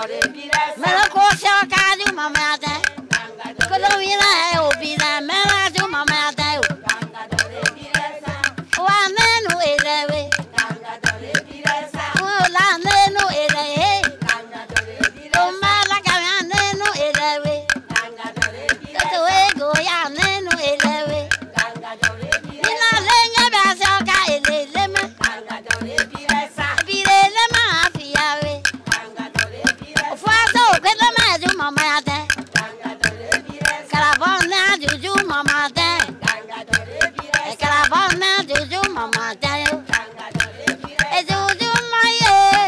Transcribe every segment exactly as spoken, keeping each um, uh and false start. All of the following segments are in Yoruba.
Mela coxa caju mamada. Quando vira eu vira mela ju mamada. O aneno elewe. O laneno elewe. O mala cavaneno elewe. O ego ya neno elewe. Ina lenga basa ka elelema. Birelema afiawe. Fuaso kwela maju mamada. Caravana juju mamada. Caravana juju mamada. Juju mai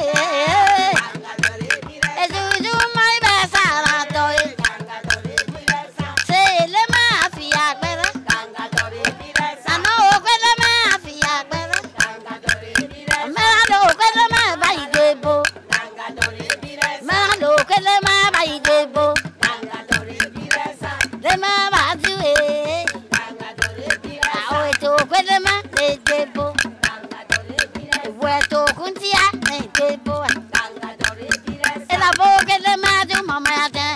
Juju mai basara toy. Se le mafia kwela. Ano kwela mafia kwela. Melo kwela ma bai debo. Melo kwela ma bai debo. Le ma baju e. Awe to kwela ma le debo. We to kuntia le debo. Ela bo kwela ma ju mama da.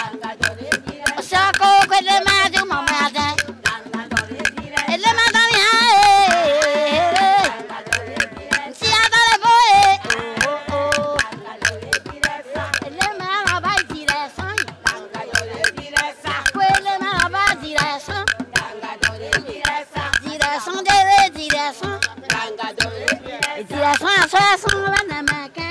Sako kwela ma ju mama da. Ele ma da ya e. Si ada le bo e. Oh oh. Ele ma la bai direção. Kwela ma la bai direção. Direção dele direção. Direção a sua são na maca.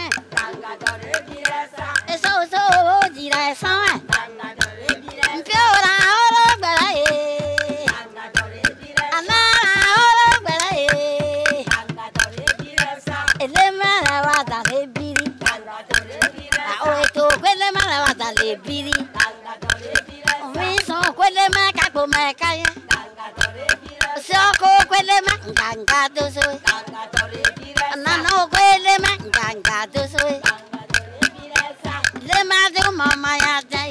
Eso eso direção é. Piora ora bela e. Ana ora bela e. Ele mara wa da lebiri. A oito kwele mara wa da lebiri. Mi so kwele ma ka ko ma ka ye. So ko kwele ma nganga do so. Na no kwele ma nganga do so. Le ma do mama ya dai.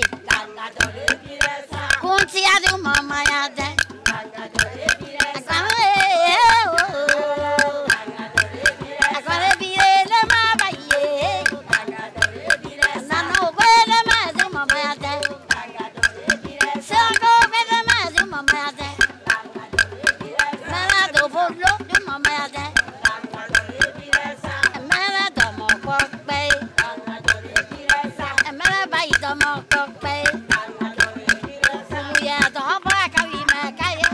Kunti ya do mama ya dai. Akare o. Akare bire le ma ba ye. Na no kwele ma do mama ya dai. So ko kwele ma do mama ya dai. Mala do bolo do mama ya dai. Mala do mo ko pe. Mala ba i do mo ko pe. Ya do ba ka wi ma ka ye.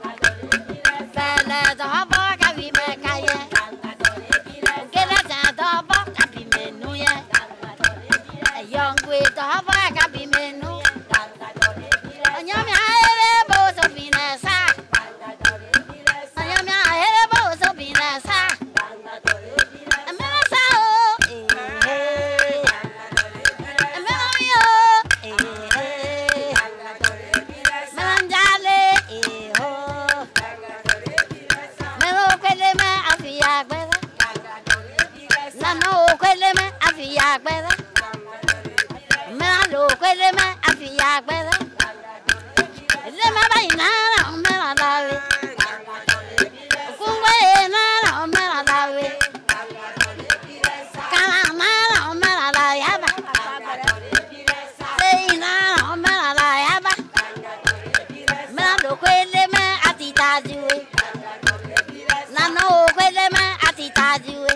Fala do ba ka wi ma ka ye. Kela da do ba ka bi menu ye. Young we do ba ka bi menu. Anyami aere bo so finesa. Anyami aere bo so finesa. Amasa o. Eh. Amami o. Eh. Manjale eh ho. Melo kwele ma afia gbera. Nano kwele ma afia gbera. Melo kwele ma afia gbera. Le ma ba ina na me la dawe. Kungwe na na me la dawe. Kana na na me la dawe ya ba. Sei na na me la dawe ya ba. Me la do kwele ma atita juwe. Na no kwele ma atita juwe.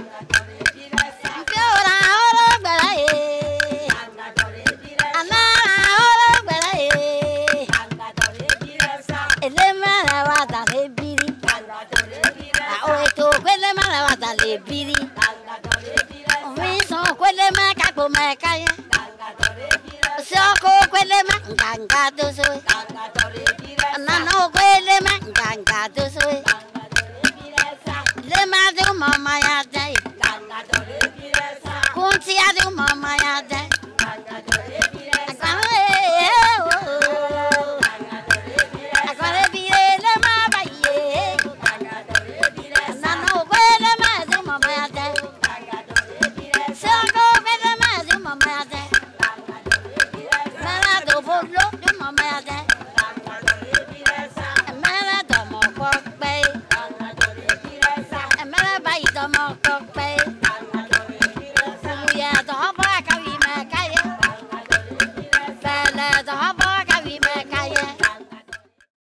Piora oro gbera e. Ana oro gbera e. Ele mara wa da lebiri. A oito kwele mara wa da lebiri. Mi so kwele ma ka ko ma ka ye. So ko kwele ma nganga do so. Na no kwele ma nganga do so.